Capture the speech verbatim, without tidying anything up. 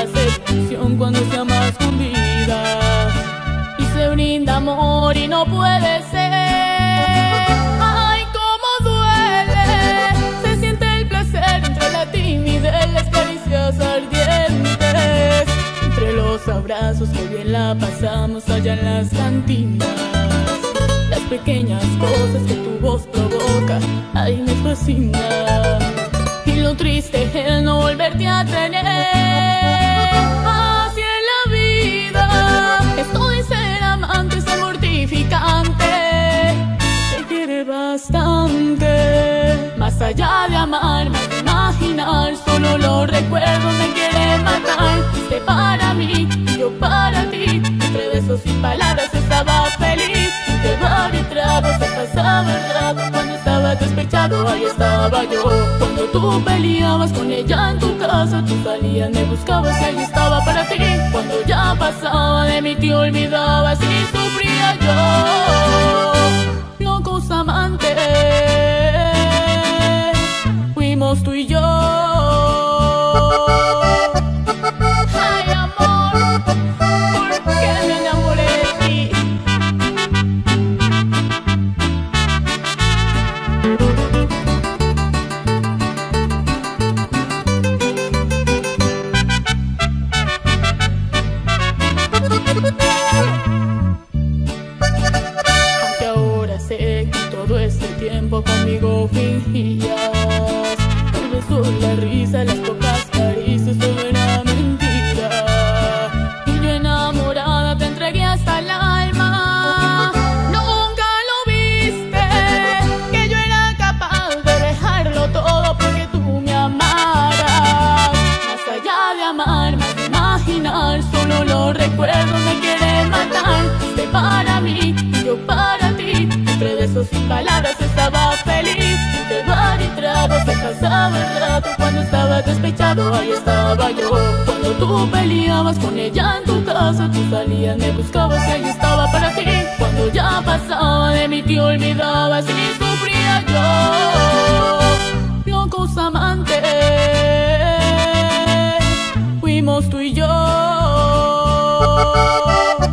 la seducción cuando se ama a escondidas y se brinda amor y no puede ser. Ay, cómo duele, se siente el placer entre la timidez, las caricias ardientes, entre los abrazos que bien la pasamos allá en las cantinas. Las pequeñas cosas que tu voz provoca, ay, me fascina. Y lo triste es no volverte a tener. Así en la vida, esto de ser amante es mortificante. Te quiere bastante. Más allá de amar, más de imaginar, solo los recuerdos me quieren matar. Fuiste para mí, y yo para ti. Entre besos y palabras estaba feliz. De bar y trago se pasaba el rato. Cuando estaba despechado, ahí estaba yo. Cuando tú peleabas con ella en tu casa, tú salías, me buscabas y ahí estaba para ti. Cuando ya pasaba de mí te olvidabas y sufría yo. Locos amantes fuimos tú y yo. Ay, amor, ¿por qué me enamoré de ti? Aunque ahora sé que todo este tiempo conmigo fingías, tal vez solo la risa, las pocas caricias, todo era mentira. Y yo enamorada te entregué hasta el alma. Nunca lo viste, que yo era capaz de dejarlo todo porque tú me amaras. Más allá de amar, más de imaginar, solo los recuerdos me quieren matar. Fuiste para mí, y yo para ti. Entre besos y palabras estaba feliz. De bar y trago se pasaba el rato. Cuando estaba despechado, ahí estaba yo. Cuando tú peleabas con ella en tu casa, tú salías, me buscabas y ahí estaba para ti. Cuando ya pasaba de mí te olvidabas y sufría yo. Locos amantes fuimos tú y yo.